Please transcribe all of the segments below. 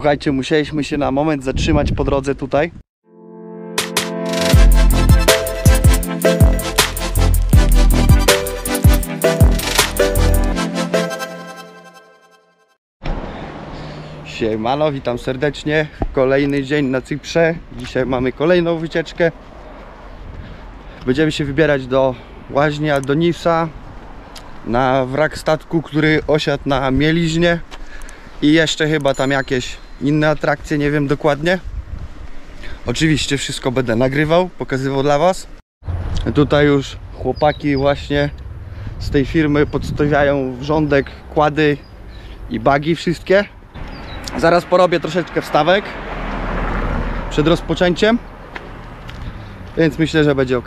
Słuchajcie, musieliśmy się na moment zatrzymać po drodze tutaj. Siemano, witam serdecznie. Kolejny dzień na Cyprze. Dzisiaj mamy kolejną wycieczkę. Będziemy się wybierać do łaźni Adonisa, na wrak statku, który osiadł na mieliźnie i jeszcze chyba tam jakieś inne atrakcje, nie wiem dokładnie. Oczywiście wszystko będę nagrywał, pokazywał dla was. Tutaj już chłopaki właśnie z tej firmy podstawiają wrządek, kłady i bagi wszystkie. Zaraz porobię troszeczkę wstawek przed rozpoczęciem, więc myślę, że będzie ok.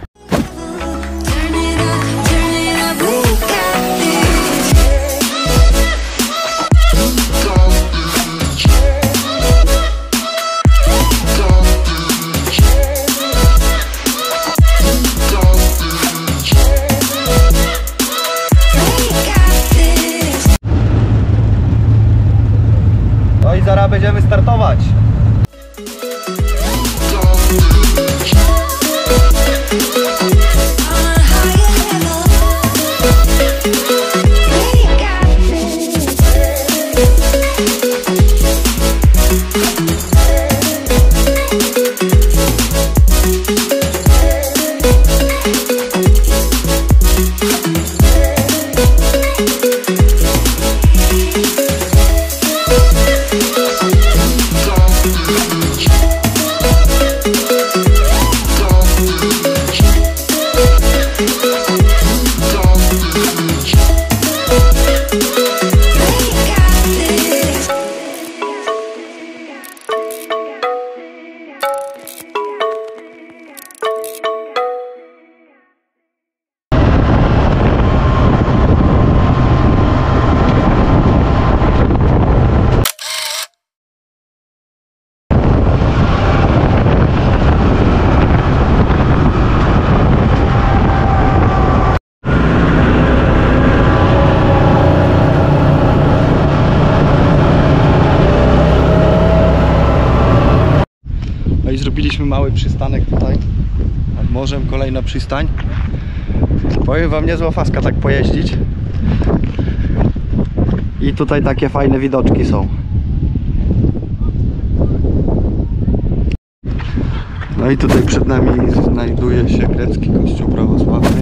No i zaraz będziemy startować. No i zrobiliśmy mały przystanek tutaj nad morzem, kolejna przystań. Powiem wam, niezła faska tak pojeździć. I tutaj takie fajne widoczki są. No i tutaj przed nami znajduje się grecki kościół prawosławny.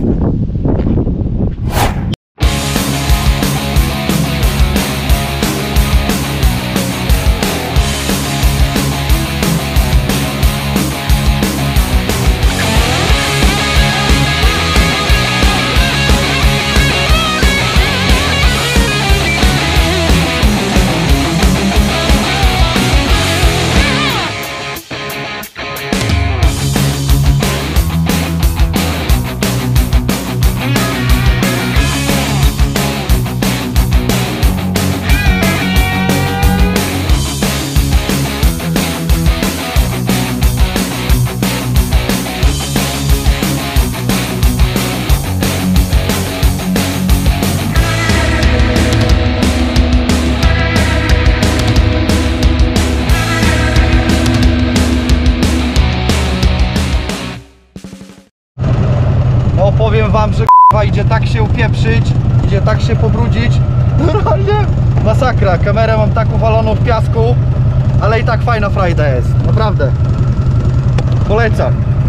No powiem wam, że k***a idzie tak się upieprzyć, idzie tak się pobrudzić. Normalnie masakra. Kamerę mam tak uwaloną w piasku, ale i tak fajna frajda jest. Naprawdę. Polecam.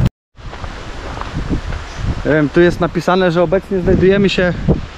Tu jest napisane, że obecnie znajdujemy się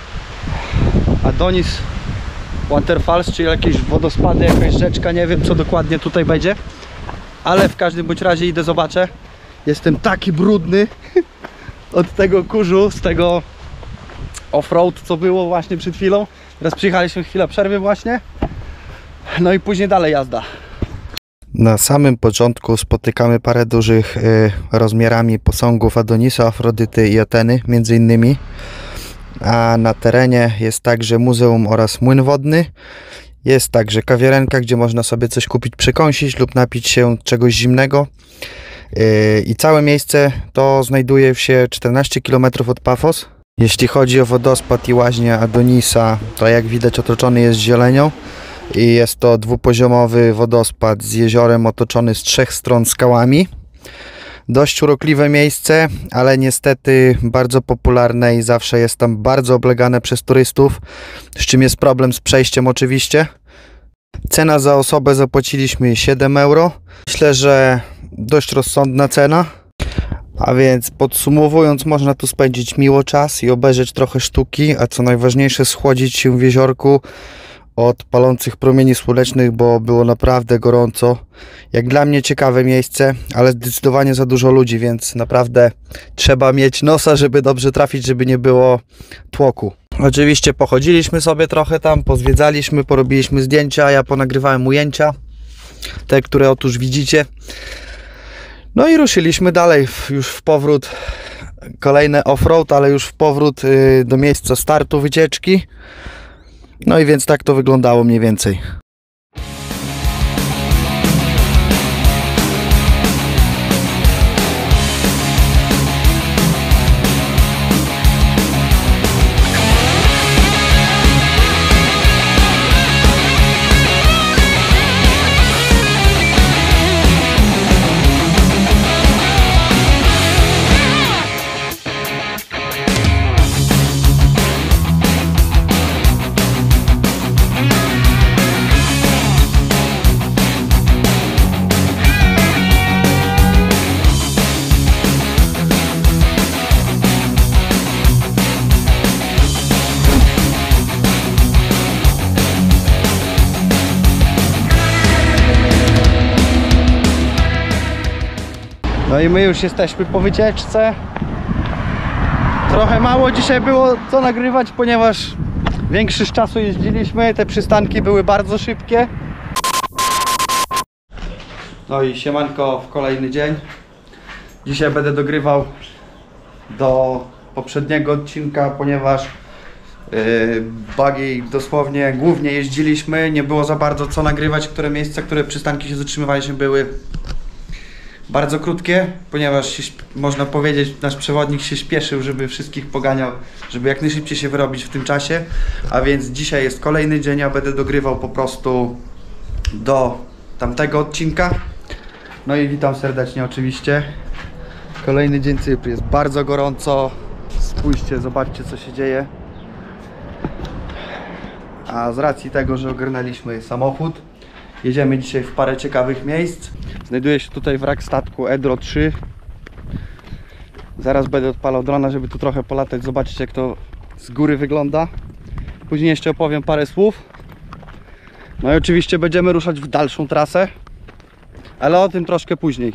Adonis Waterfalls, czyli jakieś wodospady, jakaś rzeczka, nie wiem co dokładnie tutaj będzie. Ale w każdym bądź razie idę, zobaczę. Jestem taki brudny od tego kurzu, z tego offroad, co było właśnie przed chwilą. Teraz przyjechaliśmy, chwilę przerwy właśnie. No i później dalej jazda. Na samym początku spotykamy parę dużych rozmiarami posągów Adonisa, Afrodyty i Ateny między innymi. A na terenie jest także muzeum oraz młyn wodny. Jest także kawiarenka, gdzie można sobie coś kupić, przekąsić lub napić się czegoś zimnego. I całe miejsce to znajduje się 14 km od Pafos. Jeśli chodzi o wodospad i łaźnię Adonisa, to jak widać otoczony jest zielenią. i jest to dwupoziomowy wodospad z jeziorem otoczony z 3 stron skałami. Dość urokliwe miejsce, ale niestety bardzo popularne i zawsze jest tam bardzo oblegane przez turystów, z czym jest problem z przejściem oczywiście. Cena za osobę zapłaciliśmy 7 euro. Myślę, że dość rozsądna cena. A więc podsumowując, można tu spędzić miło czas i obejrzeć trochę sztuki, a co najważniejsze schłodzić się w jeziorku od palących promieni słonecznych, bo było naprawdę gorąco. Jak dla mnie ciekawe miejsce, ale zdecydowanie za dużo ludzi, więc naprawdę trzeba mieć nosa, żeby dobrze trafić, żeby nie było tłoku. Oczywiście pochodziliśmy sobie trochę tam, pozwiedzaliśmy, porobiliśmy zdjęcia, ja ponagrywałem ujęcia, te, które otóż widzicie. No i ruszyliśmy dalej, już w powrót, kolejne off-road, ale już w powrót do miejsca startu wycieczki. No i więc tak to wyglądało mniej więcej. No i my już jesteśmy po wycieczce. Trochę mało dzisiaj było co nagrywać, ponieważ większość czasu jeździliśmy. Te przystanki były bardzo szybkie. No i siemanko w kolejny dzień. Dzisiaj będę dogrywał do poprzedniego odcinka, ponieważ buggy dosłownie głównie jeździliśmy. Nie było za bardzo co nagrywać. Które miejsca, które przystanki się zatrzymywaliśmy, były bardzo krótkie, ponieważ można powiedzieć, nasz przewodnik się śpieszył, żeby wszystkich poganiał, żeby jak najszybciej się wyrobić w tym czasie. A więc dzisiaj jest kolejny dzień, ja będę dogrywał po prostu do tamtego odcinka. No i witam serdecznie oczywiście. Kolejny dzień Cypru, jest bardzo gorąco. Spójrzcie, zobaczcie co się dzieje. A z racji tego, że ogarnęliśmy samochód, jedziemy dzisiaj w parę ciekawych miejsc. Znajduje się tutaj wrak statku Edro 3. Zaraz będę odpalał drona, żeby tu trochę polatać, zobaczyć jak to z góry wygląda. Później jeszcze opowiem parę słów. No i oczywiście będziemy ruszać w dalszą trasę, ale o tym troszkę później.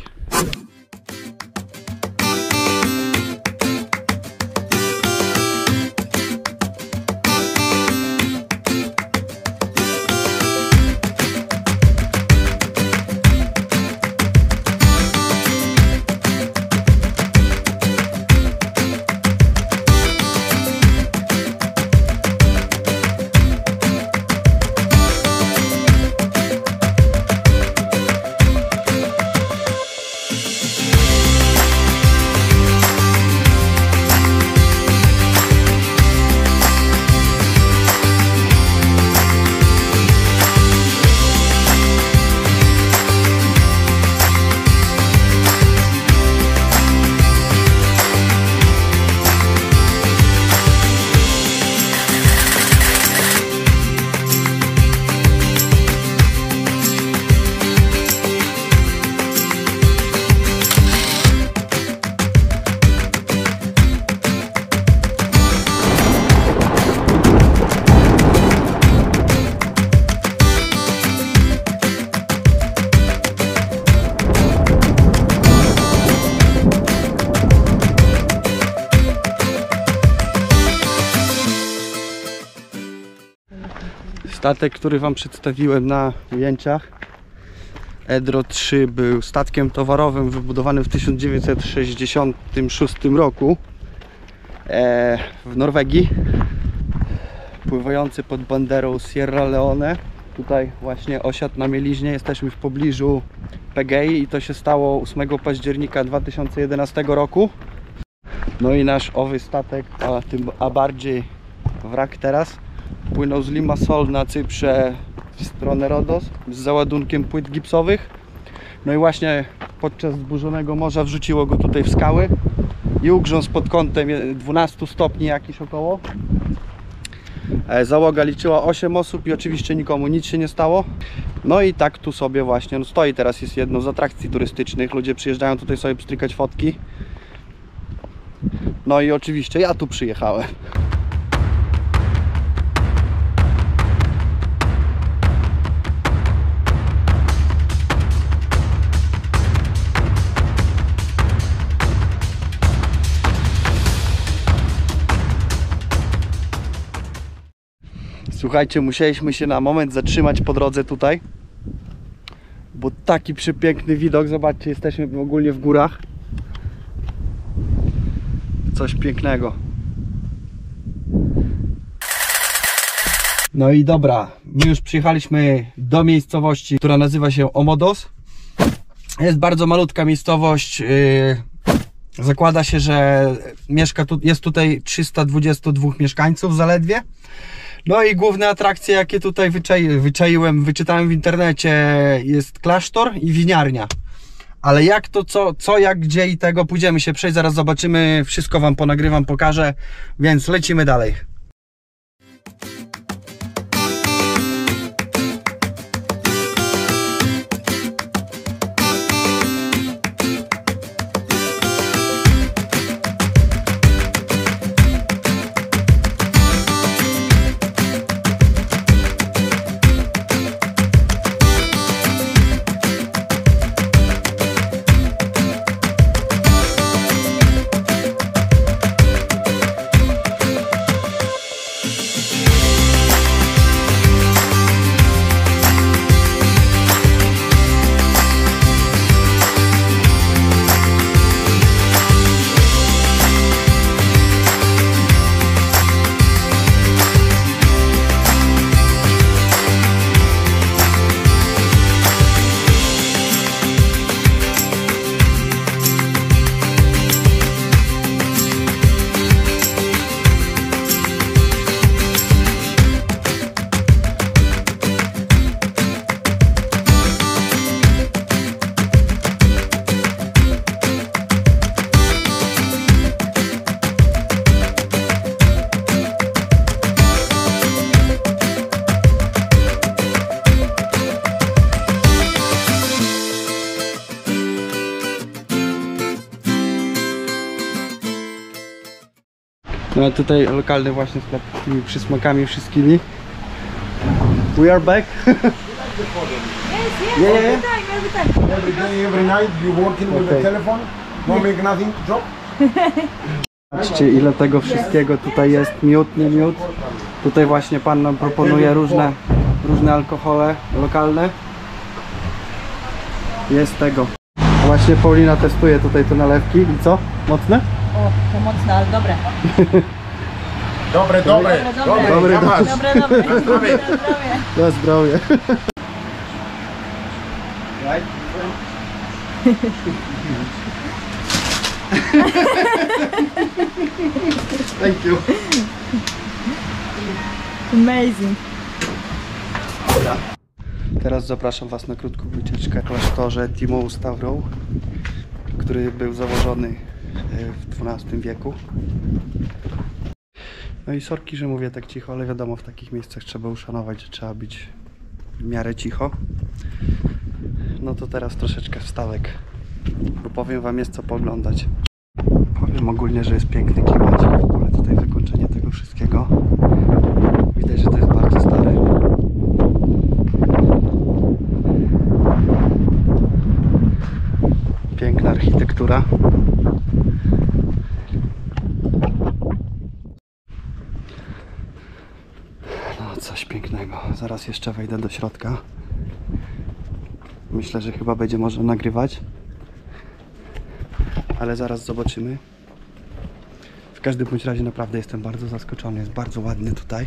Statek, który wam przedstawiłem na ujęciach, Edro 3, był statkiem towarowym wybudowanym w 1966 roku w Norwegii, pływający pod banderą Sierra Leone. Tutaj właśnie osiadł na mieliźnie, jesteśmy w pobliżu PGI i to się stało 8 października 2011 roku. No i nasz owy statek, a bardziej wrak teraz, płynął z Limassol na Cyprze w stronę Rhodos z załadunkiem płyt gipsowych. No i właśnie podczas zburzonego morza wrzuciło go tutaj w skały i ugrzązł pod kątem 12 stopni jakiś około. Załoga liczyła 8 osób i oczywiście nikomu nic się nie stało. No i tak tu sobie właśnie stoi, teraz jest jedną z atrakcji turystycznych. Ludzie przyjeżdżają tutaj sobie pstrykać fotki. No i oczywiście ja tu przyjechałem. Słuchajcie, musieliśmy się na moment zatrzymać po drodze tutaj, bo taki przepiękny widok, zobaczcie, jesteśmy ogólnie w górach. Coś pięknego. No i dobra, my już przyjechaliśmy do miejscowości, która nazywa się Omodos. Jest bardzo malutka miejscowość. Zakłada się, że jest tutaj 322 mieszkańców zaledwie. No i główne atrakcje, jakie tutaj wyczytałem w internecie, jest klasztor i winiarnia. Ale jak to, co, jak, gdzie i tego, pójdziemy się przejść, zaraz zobaczymy, wszystko wam ponagrywam, pokażę, więc lecimy dalej. No tutaj lokalny właśnie sklep z tymi przysmakami wszystkimi. We are back. Yes, every time. Every day, every night, you working with the telephone, no make nothing, drop. Patrzcie, ile tego wszystkiego tutaj jest, miód, nie miód. Tutaj właśnie pan nam proponuje różne alkohole lokalne. Jest tego. Właśnie Paulina testuje tutaj te nalewki i co? Mocne? O, to mocne, ale dobre. Dobre. Dobre. Na zdrowie. Thank you. Amazing. Teraz zapraszam was na krótką wycieczkę w klasztorze Timou Stavro, który był założony w XII wieku. No i sorki, że mówię tak cicho, ale wiadomo, w takich miejscach trzeba uszanować, że trzeba być w miarę cicho. No to teraz troszeczkę wstawek, bo powiem wam, jest co pooglądać. Powiem ogólnie, że jest piękny klimat, w ogóle tutaj wykończenie tego wszystkiego. Widać, że to jest bardzo stare. Piękna architektura. No coś pięknego. Zaraz jeszcze wejdę do środka. Myślę, że chyba będzie można nagrywać. Ale zaraz zobaczymy. W każdym bądź razie naprawdę jestem bardzo zaskoczony. Jest bardzo ładny tutaj.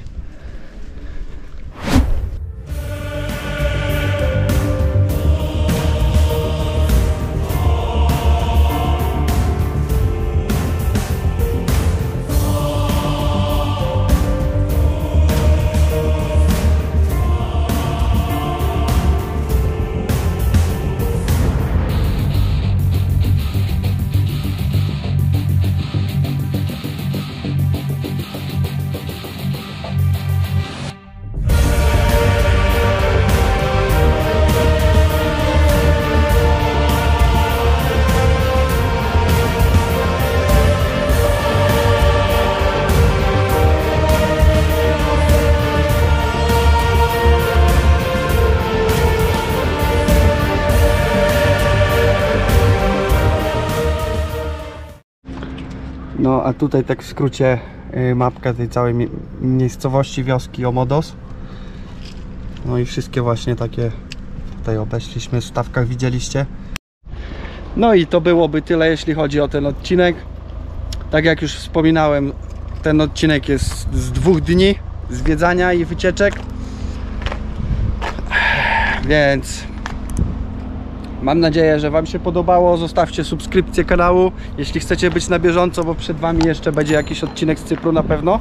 No a tutaj tak w skrócie mapka tej całej miejscowości, wioski Omodos. No i wszystkie właśnie takie tutaj obeszliśmy, w stawkach widzieliście. No i to byłoby tyle, jeśli chodzi o ten odcinek. Tak jak już wspominałem, ten odcinek jest z 2 dni zwiedzania i wycieczek. Więc mam nadzieję, że Wam się podobało. Zostawcie subskrypcję kanału, jeśli chcecie być na bieżąco, bo przed Wami jeszcze będzie jakiś odcinek z Cypru na pewno.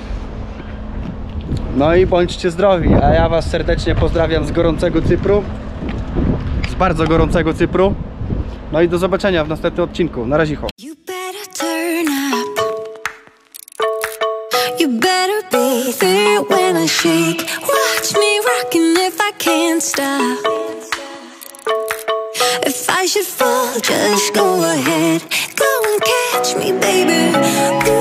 No i bądźcie zdrowi, a ja Was serdecznie pozdrawiam z gorącego Cypru. Z bardzo gorącego Cypru. No i do zobaczenia w następnym odcinku. Na razie. You better turn up. You better be there when I shake. Watch me rocking if I can't stop. If I should fall, just go ahead. Go and catch me, baby.